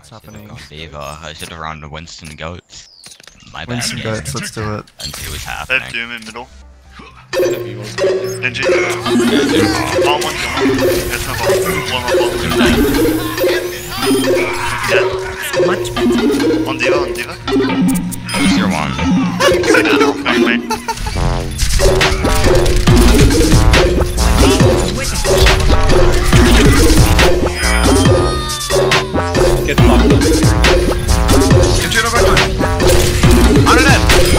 What's happening? Fever. I should have run to Winston Goats. My bad. Winston Goats, let's do it. And see what's happening. They have Doom in middle. Genji. Bomb one, there's no bomb. One more bomb. Dead. Much better. On Diva. Who's your one? Say that, bang me. Get fucked up. Get you over time. On it in.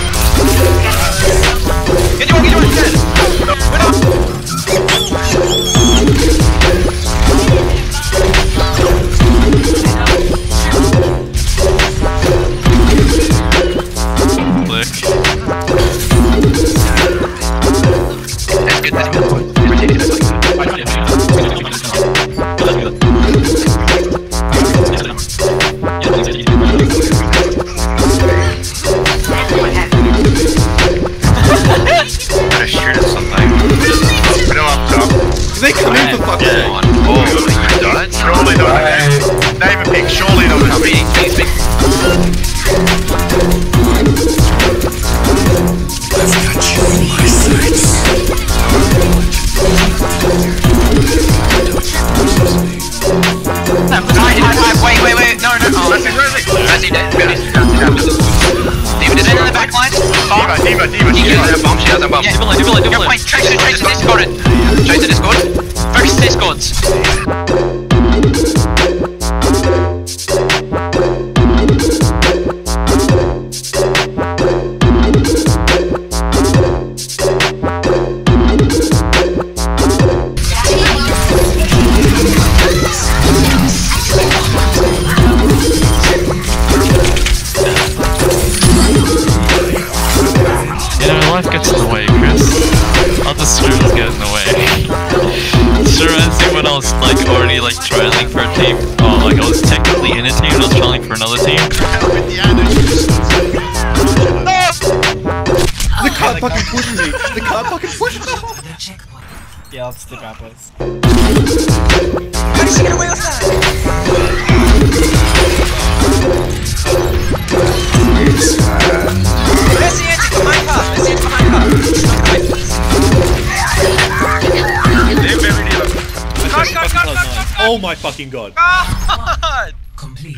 Get you on, dead. Win up. Click. That's good, that's good. They come in for fucking on. Oh, you died? Surely not. Name a pick, surely not. Speak. I've got you in my sights. Wait. No. Oh, Razzie dead. Diva dead in the back line. Diva. She has a bomb. Your point, Tracer Discord it. Tracer Discord. Focus Discords. Life gets in the way, Chris. Other streamers get in the way. Sure, as someone else already trailing for a team. Oh, I was technically in a team and I was trailing for another team. The car fucking pushed me. Yeah, let's stick out, boys. How did she get away with Where's the engine behind car? Oh my fucking god. Complete.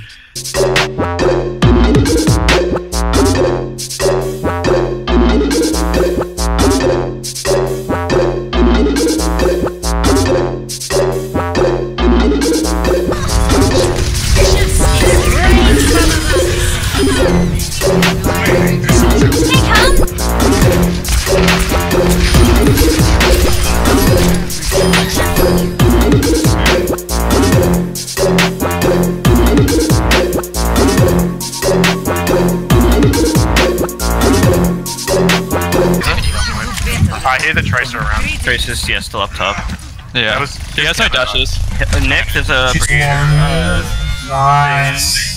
I hear the Tracer around. Tracer's, still up top. Yeah. He has no dashes. Nick, there's a... Nice.